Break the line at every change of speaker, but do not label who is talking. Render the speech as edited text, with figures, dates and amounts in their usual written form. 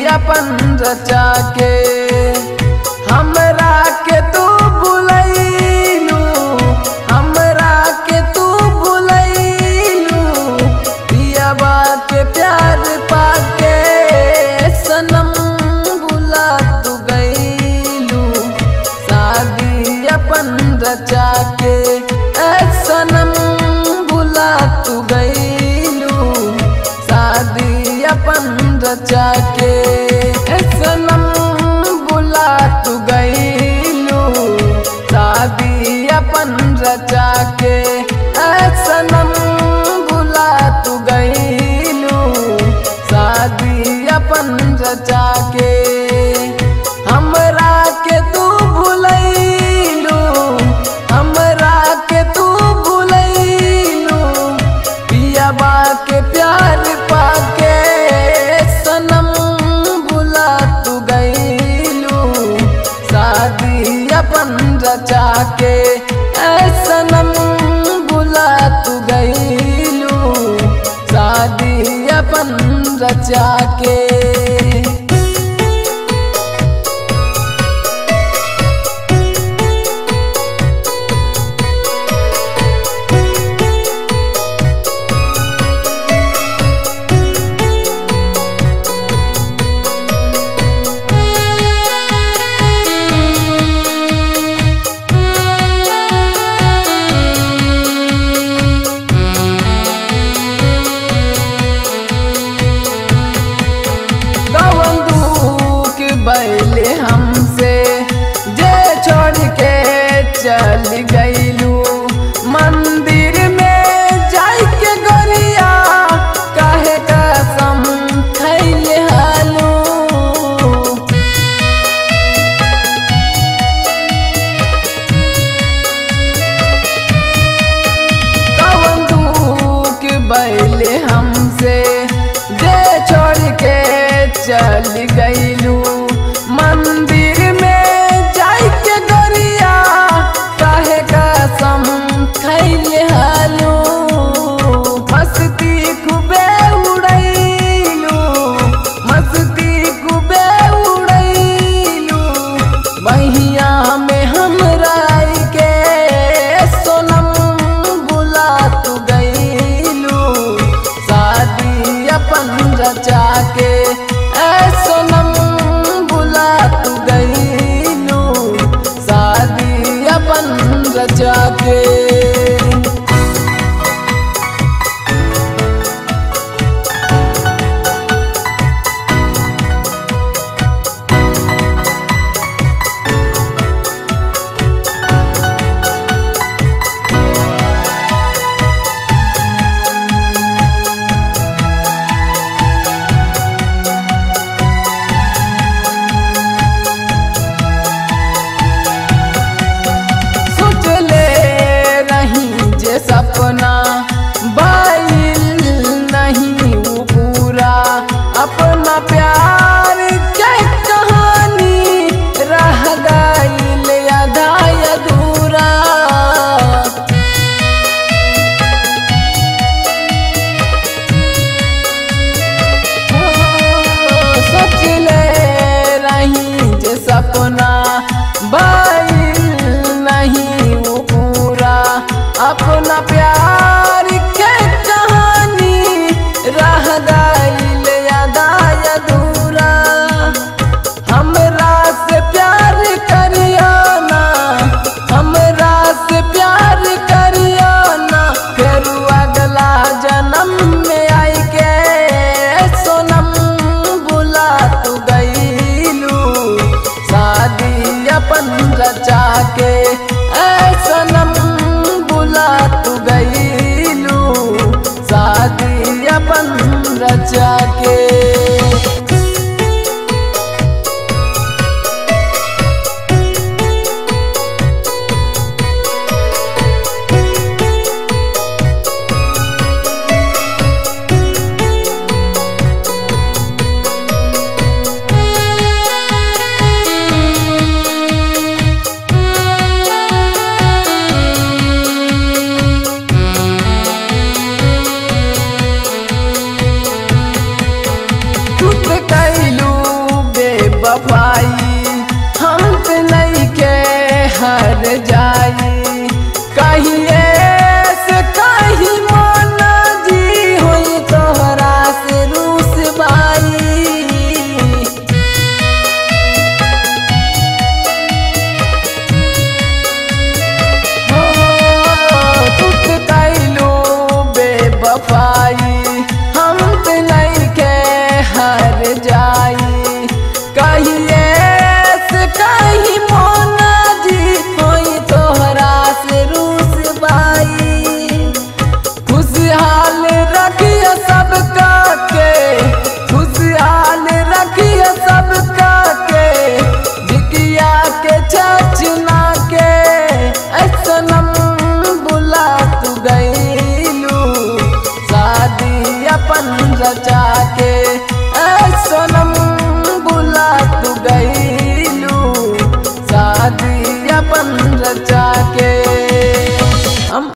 अपन रचा के हमरा के तू भुलैलू, हमरा के तू भुलैलू। पियाबा के प्यार पाके सनम भुला तू गईलू। शादी अपन रचा के सनम भुला तू गईलू। शादी अपन रचा के सनम भुला तू गईलू। शादी अपन रचा के सनम भुला तू गईलू। शादी अपन रचा के हमरा के तू भुलैलू, हमरा के तू भुलैलू। पियाबा के प्यार पाके सनम भुला तू गईलू। शादी अपन रचा के सनम भुला तू गईलू। शादी अपन रचा के बैले हमसे जे छोड़ के चल गईलू। मंदिर में जाई के गोरिया काहे कसम खैले हालू। कवन दुख बैले हमसे जे छोड़ के चल गईलू। मंदिर में जाई के गोरिया काहे कसम खैले हालू। मस्ती खूबे उड़ैलू, मस्ती खूबे उड़ैलू। बहिया में हमरा के सोनम भुला तू गईलू। शादी अपन रचा के सोनम भुला तू गईलू। शादी अपन रचा के सपना बाइल नहीं वो पूरा। अपना प्यार के कहानी रह गईल आधा अधूरा। सोच ले रही जे सपना बाइल नहीं वो पूरा। अपना प्यार के कहानी रह गईल आधा अधूरा। हमरा से प्यार करियो ना, हमरा से प्यार करियो ना। फिर अगला जन्म में आई के सोनम भुला तू गईलू। शादी अपन रचा के सनम भुला तू गईलू। शादी अपन रचा के बेवफाई